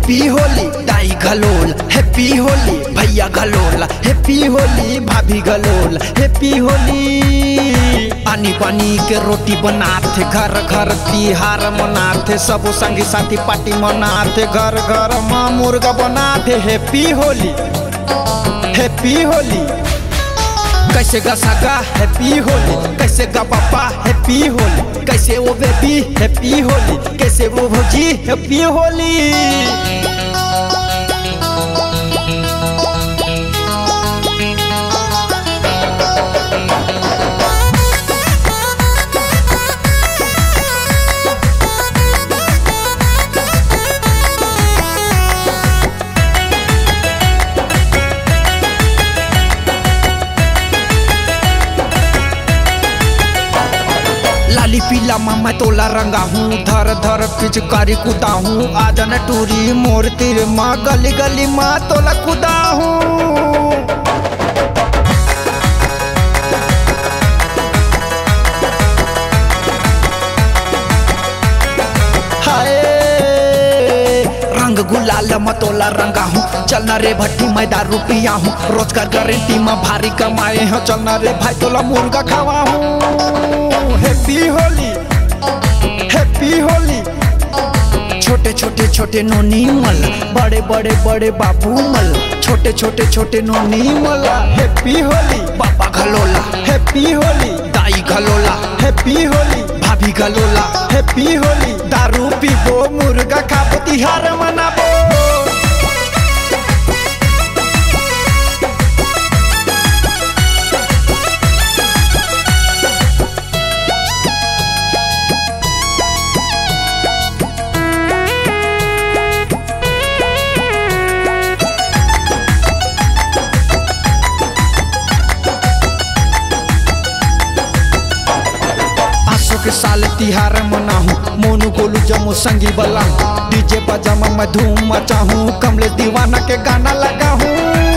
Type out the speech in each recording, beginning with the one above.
Happy Holi दाई घलोल, happy Holi भैया घलोल, happy Holi भाभी घलोल, हैप्पी होली। पानी पानी के रोटी बनाते, घर घर तिहार मनाते, सब संगी साथी पार्टी मनाते, घर घर माँ मुर्गा बनाते। Happy Holi happy Holi. कैसे गा सगा हैप्पी होली, कैसे गा पापा हैप्पी होली, कैसे वो बेबी हैप्पी होली, कैसे वो भौजी हैप्पी होली। लाली पीला मामा तोला रंगा हूँ, धर धर पिचकारी कुदा हूँ, आदन टूरी मोर तिर माँ, गली गली माँ तोला कुदा हूँ। हाय रंग गुलाल मतोला रंगा हूँ, चलना रे भट्टी मैं दारू पिया हूँ, रोजगार गारंटी में भारी कमाए हैं, चलना रे भाई तोला मुर्गा खावा हूँ। Happy Holi happy Holi. छोटे छोटे छोटे नोनी मल, बड़े बड़े बड़े बाबू मल, छोटे छोटे छोटे नोनी मल। हैप्पी होली पापा घलोला, हैप्पी होली दाई घलोला, हैप्पी होली भाभी घलोला, हैप्पी होली। दारू पीबो मुर्गा खाबो तिहार मनाबो। के साल तिहार मनाहूँ, मोनू गोलू जमो संगी बला हूँ, डीजे बजामा मैं धूम मचाहूँ, कमले दीवाना के गाना लगा हूँ।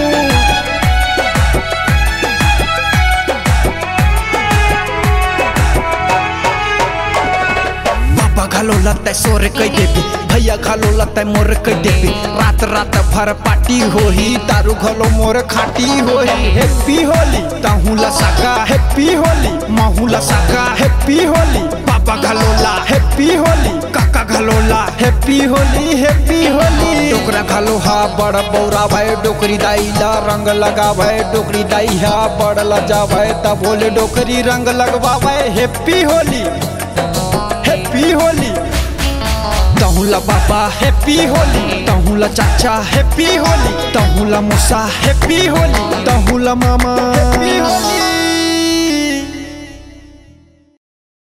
पापा घालो लत्ता सोरे कई देवी, भैया घालो लत्ता मोर कई देवी, रात रात भर पार्टी होही, दारू घलो मोर खाटी होही। हैप्पी होली ताहुला साका हैप्पी होली, माहुला साका हैप्पी होली, पापा घलोला हैप्पी होली, काका घलोला हैप्पी होली हैप्पी होली। डोकरा घलो हा बड़ बौरा भाई, डोकरी दाई ला रंग लगा भाई, डोकरी दाई हा बड़ लजा भाई, तब बोले डोकरी रंग लगवा भाई। Happy Holi happy Holi. तहुला बाबा हैप्पी होली, तहुला चाचा हैप्पी होली, तहुला मौसा हैप्पी होली, तहुला मामा हैप्पी होली।